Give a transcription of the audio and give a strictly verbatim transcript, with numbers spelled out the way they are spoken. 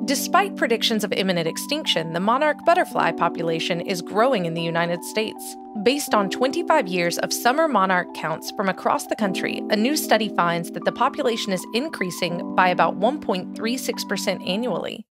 Despite predictions of imminent extinction, the monarch butterfly population is growing in the United States. Based on twenty-five years of summer monarch counts from across the country, a new study finds that the population is increasing by about one point three six percent annually.